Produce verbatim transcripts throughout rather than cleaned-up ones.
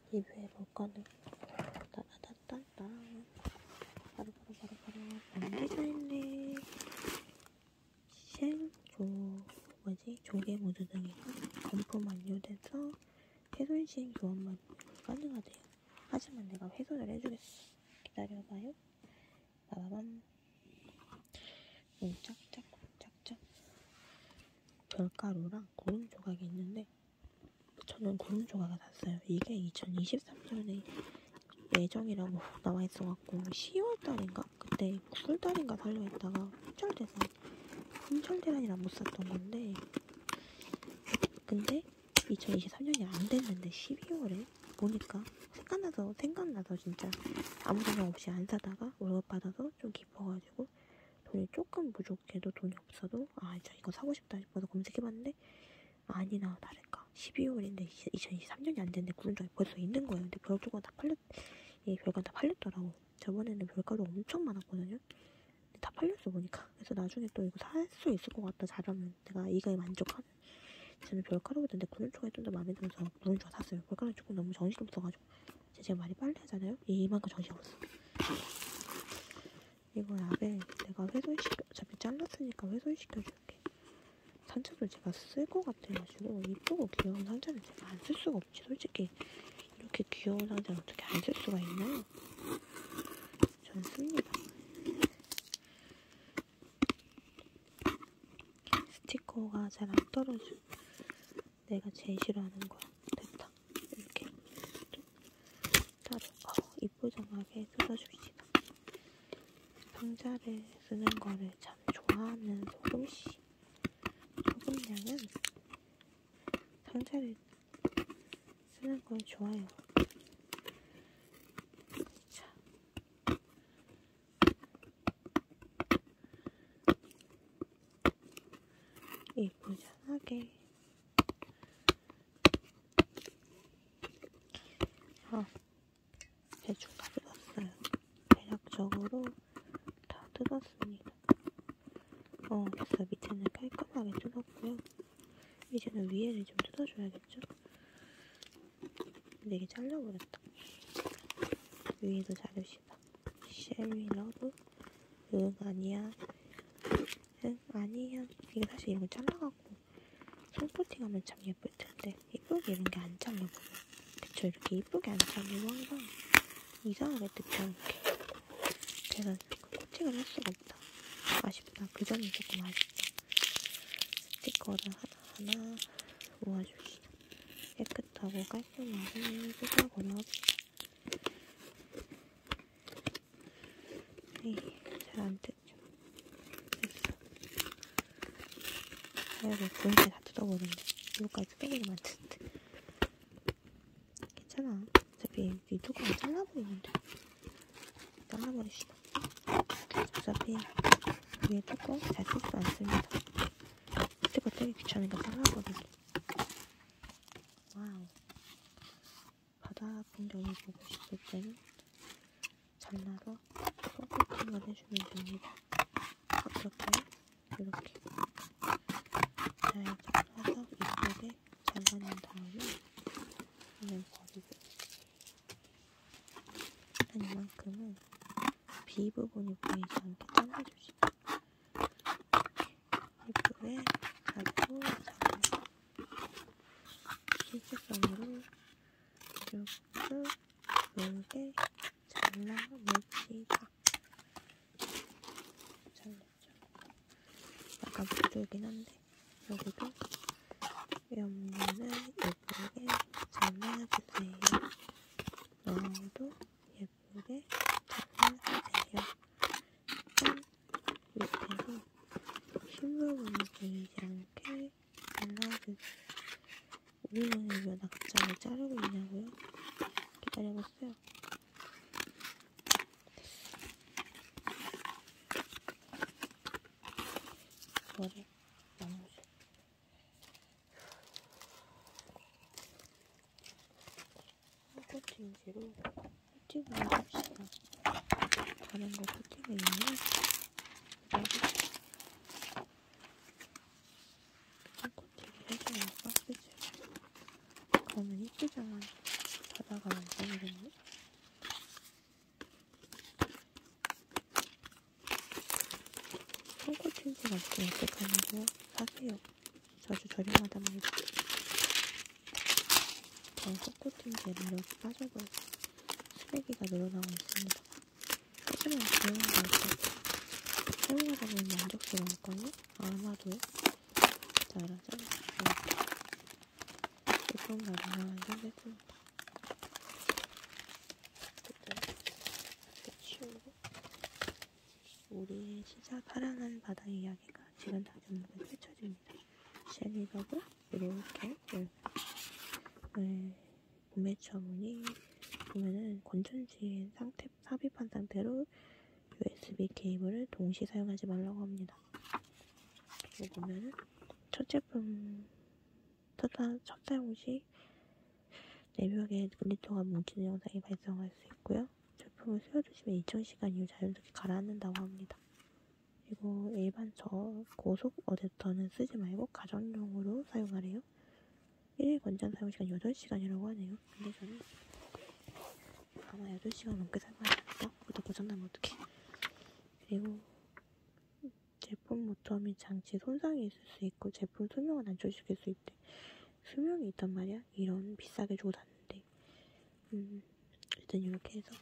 리뷰해볼 거는 따다다다다 바로 바로 바로 바로 원디자인의 쉔조 뭐지? 조개 모드 등이 검품 완료돼서 훼손시행 교환만 가능하대요. 하지만 내가 훼손을 해주겠어. 기다려봐요. 빠바밤. 음, 짝짝 짝짝 별가루랑 구름 조각이 있는데 저는 구름 조각을 샀어요. 이게 이천이십삼 년에 예정이라고 나와 있어갖고 시월 달인가? 그때 구월 달인가 살려 했다가 품절돼서 품절대란이라 못 샀던 건데 근데 이천이십삼 년이 안 됐는데 십이월에 보니까 생각나서 생각나서 진짜 아무 생각 없이 안 사다가 월급 받아서 좀 기뻐가지고 돈이 조금 부족해도 돈이 없어도 아 진짜 이거 사고 싶다 싶어서 검색해봤는데 아니나 다를까 십이월인데 이천이십삼 년이 안 됐는데 구름조각이 벌써 있는 거예요. 근데 별조각 다 팔렸 이 별가루 다 팔렸더라고. 저번에는 별가루 엄청 많았거든요. 근데 다 팔렸어 보니까. 그래서 나중에 또 이거 살 수 있을 것 같다 잘하면 내가 이거에 만족하는. 저는 별가루보다 구름조각이 좀 더 마음에 들어서 구름조각 샀어요. 별가루 조금 너무 정신이 없어가지고 제가 많이 빨래 하잖아요. 이만큼 정신이 없어. 이거 라벨 내가 훼손시켜 어차피 잘랐으니까 훼손시켜줄게. 상자도 제가 쓸 것 같아가지고 이쁘고 귀여운 상자를 제가 안 쓸 수가 없지. 솔직히 이렇게 귀여운 상자를 어떻게 안 쓸 수가 있나요? 전 씁니다. 스티커가 잘 안 떨어져. 내가 제일 싫어하는 거야. 됐다. 이렇게 따로 어, 이쁘장하게 뜯어줍시다. 상자를 쓰는 거를 참 좋아하는 소금씨. 소금량은 상자를 쓰는 걸 좋아해요. 자, 이쁘장하게 아, 대충 다 뜯었어요. 대략적으로 다 뜯었습니다. 어, 됐어. 밑에는 깔끔하게 뜯었고요. 이제는 위에를 좀 뜯어줘야겠죠? 근데 이게 잘려버렸다. 위에도 자릅시다. 쉘리 러브? 응, 아니야. 응, 아니야. 이게 사실 이런 거 잘라갖고 손코팅 하면 참 예쁠 텐데 이쁘게 이런 게 안 잘려보여. 그쵸? 이렇게 이쁘게 안 잘리고 항상 이상하게 뜯겨 이렇게. 그래서 코팅을 할 수가 없다. 아쉽다. 그 점이 조금 아쉽다. 스티커를 하나하나 모아줍시다. 깨끗하고 깔끔하게 뜯어버려봅시다. 에이, 잘 안 뜯죠. 됐어. 아이고, 보이게 다 뜯어버렸네. 이거까지 뜯어버리면 안 되는데. 괜찮아. 어차피 이 뚜껑을 잘라버리는데. 잘라버립시다. 어차피 위에 뚜껑 잘 쓰지도 않습니다. 스티커 떼기 귀찮으니까 잘라버리기. 와우. 바다 풍경이 보고 싶을 때는 잘라서 손코팅을 해주면 됩니다. 어떻게? 이렇게 잘 잘라서 이쁘게 잘라낸 다음에 그냥 버리고 한 이만큼은 비 부분이 보이지 않게 잘라줍시다. 예쁘게 가지고 잘라요. 실제성으로 쭉쭉 예쁘게 잘라냅시다. 잘랐죠? 약간 부족이긴 한데 여기도 옆면을 예쁘게 잘라주세요. 너도 예쁘게 잘라주세요. 짠! 밑에도 흰 부분이 보이지 않게 잘라주세요. 우리는 왜 나 갑자기 자르고 있냐고요? 기다려보세요. 이거를 나머지 코팅지로 코팅을 해줍시다. 다른 거 코팅을 있는 코팅을 해줘야 빡세지. 그러면 이쁘잖아. 하다가 완성이 됐네. 손코팅제가 없으면 어떡하냐고요? 사세요. 아주 저렴하답니다. 전 손코팅제를 이렇게 빠져도 쓰레기가 늘어나고 있습니다. 하지만 좋은 거죠. 사용하다 보면 만족스러울걸요? 아마도요? 짜라짠. 제품 가루가 완성됐습니다. 어쨌든 이렇게 치우고 우리의 진짜 파란한 바다의 이야기가 지금 당장 눈에 펼쳐집니다. 셀리더블 이렇게 네, 구매처분이 보면은 건전지 상태 삽입한 상태로 유에스비 케이블을 동시 사용하지 말라고 합니다. 그리고 보면은 첫 제품 첫, 첫 사용 시 내벽에 글리터가 뭉치는 현상이 발생할 수 있고요. 제품을 쓰여주시면 이천 시간 이후 자연스럽게 가라앉는다고 합니다. 그리고 일반 저 고속 어댑터는 쓰지 말고 가정용으로 사용하래요. 일일 권장 사용시간 여덟 시간이라고 하네요. 근데 저는 아마 여덟 시간 넘게 사용하겠다. 그것도 고장나면 어떡해. 그리고 제품 모터 및 장치 손상이 있을 수 있고 제품 수명을 단축시킬 수 있대. 수명이 있단 말이야. 이런 비싸게 주고 샀는데 음, 일단 이렇게 해서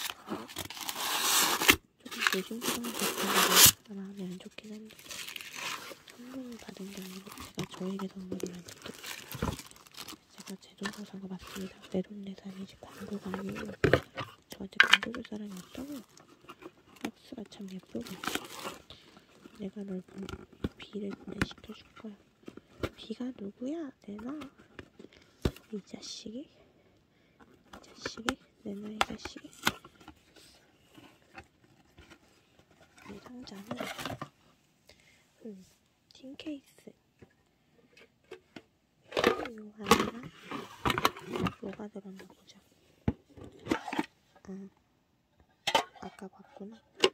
조금 조심스러운 제품이라 마음이 안 좋긴 한데 선물을 받은 게 아니고 제가 저에게 선물을 안 했죠. 제가 제 돈으로 산 거 맞습니다. 내 돈 내산이지 광고가 아니에요. 저한테 광고 줄 사람이 없다고요. 박스가 참 예쁘고 내가 널 비를 분해시켜줄 거야. 비가 누구야? 내놔. 이 자식이? 이 자식이? 내놔 이 자식이? 이 상자는 음, 틴 케이스 요 하나랑 뭐가 들었나 보자. 아, 아까 봤구나.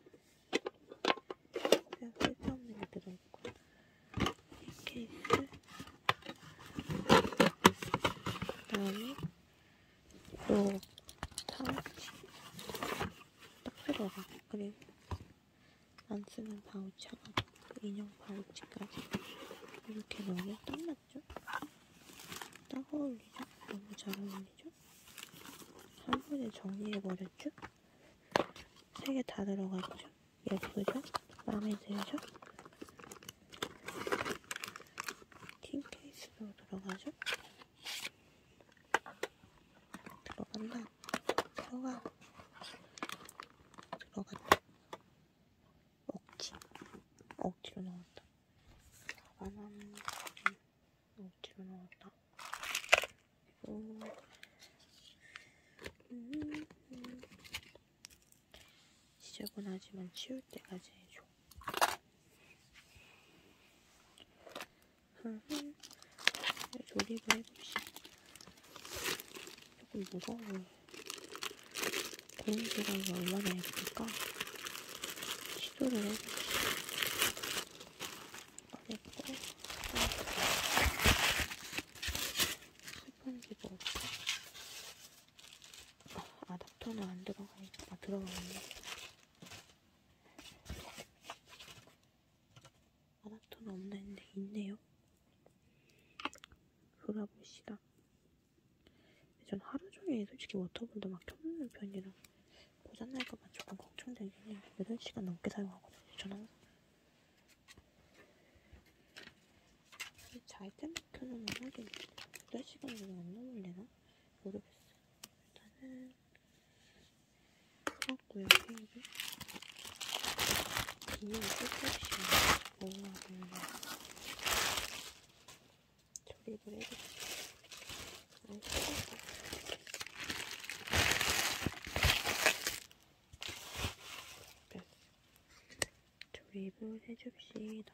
그냥 쓸데없는 게 들어있고 틴 케이스 그 다음에 요 파우치 딱 들어가. 그리고 안 쓰는 파우치 하나, 인형 파우치까지 이렇게 넣으면 딱 맞죠? 딱 어울리죠? 너무 잘 어울리죠? 한 번에 정리해버렸죠? 세 개 다 들어갔죠? 예쁘죠? 마음에 들죠? 틴 케이스도 들어가죠? 들어간다. 들어가. 들어갔다. 억지. 억지로 넣었다. 가방은 억지로 넣었다. 그리고 음, 음. 지저분하지만 치울 때까지 해줘. 조립을 해봅시다. 조금 무거워요. 고름 조각이 얼마나 예쁠까? 시도를 해봅시다. 꺼냈고 스펀지도 없고 아, 아답터는 안 들어가 있어. 아, 들어가네. 아답터는 없나 했는데 있네요. 돌아봅시다. 전 하루 종일 솔직히 워터볼도 막 켜놓는 편이라 고장날까봐 조금 걱정되긴 해요. 여덟 시간 넘게 사용하거든요. 전 항상 잘 때만 켜놓으면 하긴 여덟 시간이 안 넘을래나? 모르겠어. 일단은 풀었고요. 페이지 비닐이 조금씩 올라오면 조립을 해볼게요. 조립을 해줍시다.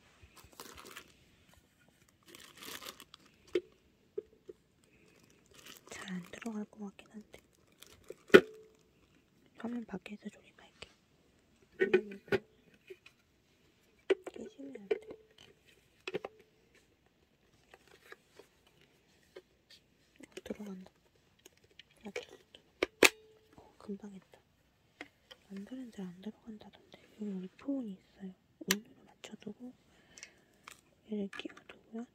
잘 안 들어갈 것 같긴 한데 화면 밖에서 조립할게. 왜냐면 깨지면 안 돼. 어, 들어간다. 금방 했다. 남들은 잘 안 들어간다던데. 여기 우리 포온이 있어요. 온도를 맞춰두고 얘를 끼워두고요.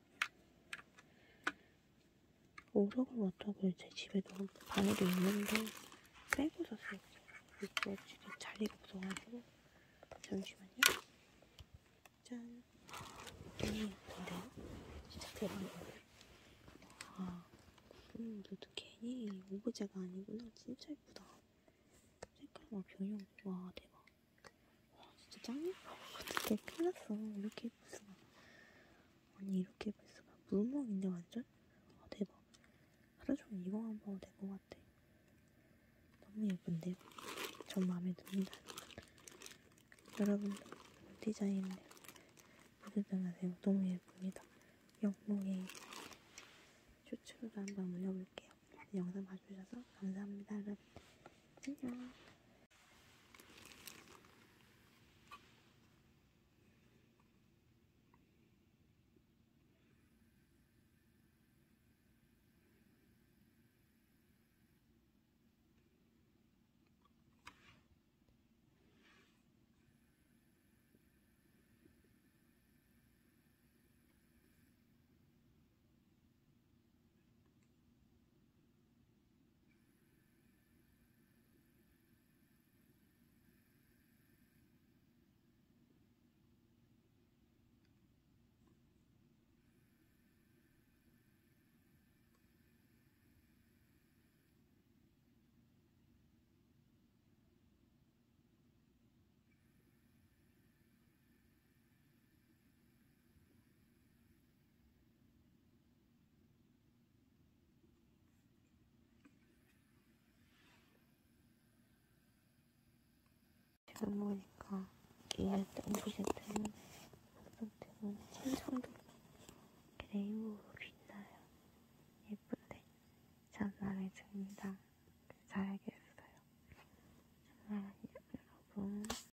오락을 못하고 제 집에도 방에도 있는데 빼고 샀어요. 이거 지금 자리가 없어가지고. 잠시만요. 짠. 너무 예쁜데요? 진짜 대박이에요. 아, 음, 너도 괜히 오브제가 아니구나. 진짜 예쁘다. 색깔 막 변형. 와, 대박. 와, 진짜 짱 예뻐. 어떡해, 큰일 났어. 이렇게 예쁠 수가. 아니, 이렇게 예쁠 수가. 물멍인데, 완전? 아, 대박. 하루 종일 이거만 봐도 될 것 같아. 너무 예쁜데요? 전 마음에 듭니다. 여러분도 디자인 모두들 하세요. 너무 예쁩니다. 영롱에 쇼츠로도 한번 올려볼게요. 영상 봐주셔서 감사합니다, 여러분. 안녕. 지금 보니까 이 오브젝트는 오브젝트는 신성도 그레이로 빛나요. 예쁜데 참 마음에 듭니다. 잘 알겠어요. 정말 여러분